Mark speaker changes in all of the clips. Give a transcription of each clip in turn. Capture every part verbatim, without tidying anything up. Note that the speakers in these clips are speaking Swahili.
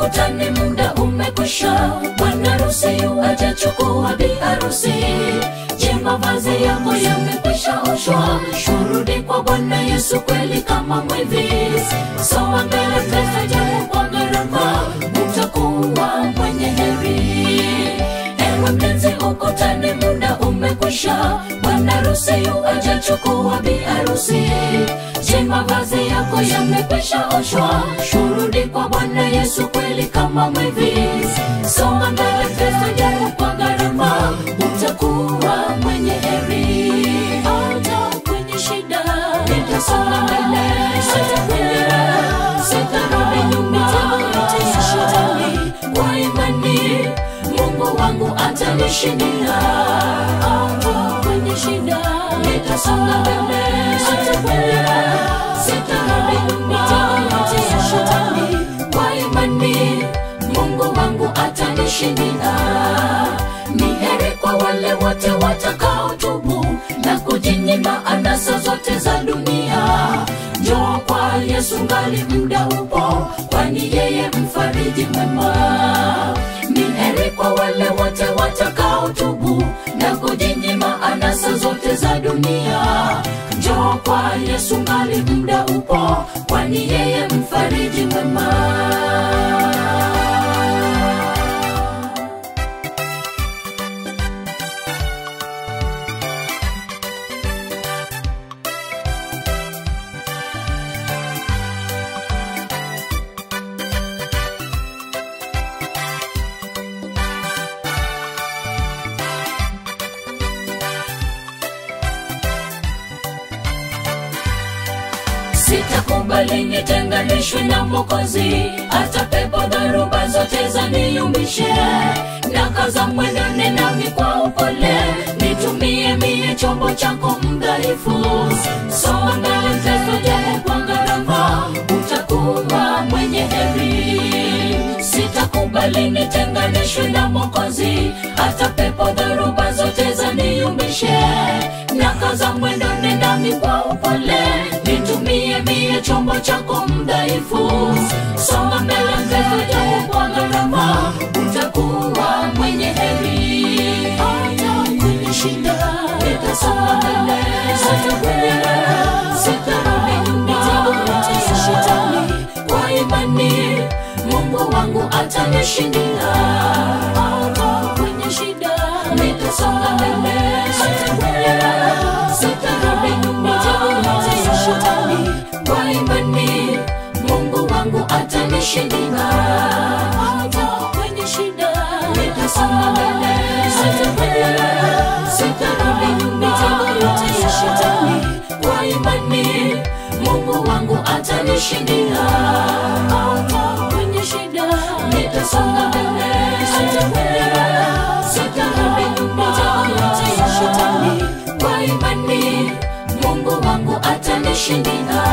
Speaker 1: ukutani, muda umekwisha. Bwana harusi yuaja chukua bi harusi. Je, mavazi yako yamekwisha oshwa? Kurudi kwa Bwana Yesu kweli kama mwivi. Soma mbele, pesa japo kwa gharama, utakuwa mwenye heri. Ewe mpenzi ukutani, muda umekwisha. Bwana harusi yuaja chukua bi harusi. Je, mavazi yako yamekwisha oshwa? Kurudi kwa Bwana Yesu kweli kama mwivi. Soma mbele, pesa japo kwa gharama, utakuwa mwenye heri. Hata kwenye shida nitasonga mbele, sitakwenda, sitarudi nyuma. Nitashinda shetani kwa imani, Mungu wangu atanishindia. Hata kwenye shida nitasonga mbele, sitakwenda, sitarudi nyuma. Nitashinda shetani kwa imani, Mungu wangu atanishindia. Ni heri kwa wale wote watakaotubu na kujinyima anasa zote za dunia. Njoo kwa Yesu ngali muda upo, kwani yeye mfariji mwema. Ni heri kwa wale wote watakaotubu na kujinyima anasa zote za dunia. Njoo kwa Yesu ngali muda upo, kwani yeye mfariji mwema. Sitakubali nitenganishwe na Mwokozi, hata pepo dharuba zote zaniumbishe. Nakaza mwendo nami kwa upole, nitumie mie chombo chako mdhaifu. Soma mbele, mteso japo kwa gharama, utakuwa mwenye heri. Sitakubali nitenganishwe na Mwokozi, hata pepo dharuba zote zaniumbishe. Nakaza mwendo nami kwa upole, nitumie mie chombo chako mdhaifu. Soma mbele, mteso japo kwa gharama, utakuwa mwenye heri. Hata kwenye shida nitasonga mbele, sitakwenda, sitarudi nyuma. Nitashinda shetani kwa imani, Mungu wangu atanishindia. Hata kwenye shida nitasonga mbele, sitakwenda, sitarudi nyuma. Nitashinda shetani kwa imani, Mungu wangu atanishindia. Hata kwenye shida nitasonga mbele, sitakwenda, sitarudi nyuma. Nitashinda shetani kwa imani, Mungu wangu atanishindia. Hata kwenye shida nitasonga mbele, sitakwenda, sitarudi nyuma. Nitashinda shetani kwa imani, Mungu wangu atanishindia.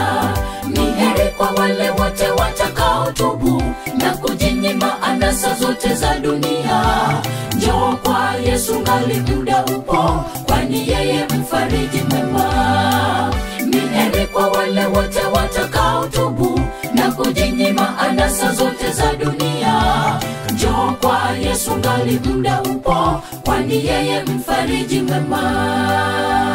Speaker 1: Ni heri kwa wale wote watakaotubu na kujinyima anasa zote za dunia. Njoo kwa Yesu ngali muda upo, kwani yeye mfariji mwema. Ni heri kwa wale wote watakaotubu na kujinyima anasa zote za dunia. Njoo kwa Yesu ngali muda upo, kwani yeye mfariji mwema.